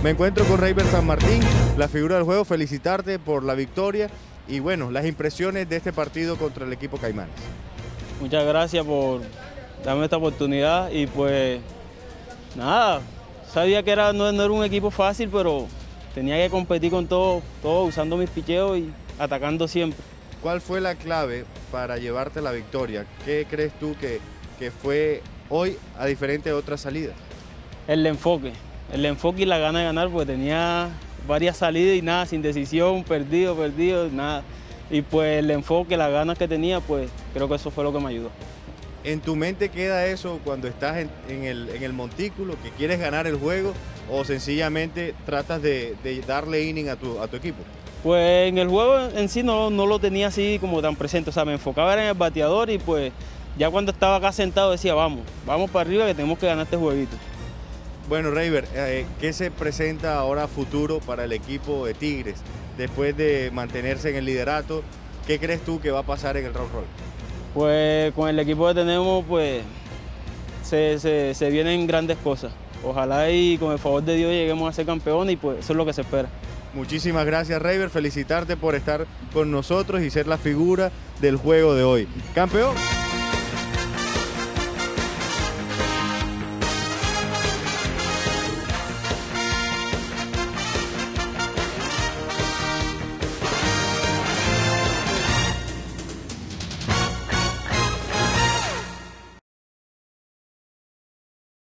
Me encuentro con Reiber San Martín, la figura del juego, felicitarte por la victoria y bueno, las impresiones de este partido contra el equipo Caimanes. Muchas gracias por darme esta oportunidad y pues nada, sabía que no era un equipo fácil, pero tenía que competir con todo usando mis picheos y atacando siempre. ¿Cuál fue la clave para llevarte la victoria? ¿Qué crees tú que fue hoy a diferente de otras salidas? El enfoque y la gana de ganar, porque tenía varias salidas y nada, sin decisión, perdido, nada. Y pues el enfoque, las ganas que tenía, pues creo que eso fue lo que me ayudó. ¿En tu mente queda eso cuando estás en el montículo, que quieres ganar el juego o sencillamente tratas de darle inning a tu equipo? Pues en el juego en sí no lo tenía así como tan presente, o sea, me enfocaba en el bateador y pues ya cuando estaba acá sentado decía, vamos para arriba que tenemos que ganar este jueguito. Bueno, Reiber, ¿qué se presenta ahora a futuro para el equipo de Tigres? Después de mantenerse en el liderato, ¿qué crees tú que va a pasar en el round robin? Pues con el equipo que tenemos, pues se vienen grandes cosas. Ojalá y con el favor de Dios lleguemos a ser campeones y pues eso es lo que se espera. Muchísimas gracias, Reiber, felicitarte por estar con nosotros y ser la figura del juego de hoy. ¡Campeón!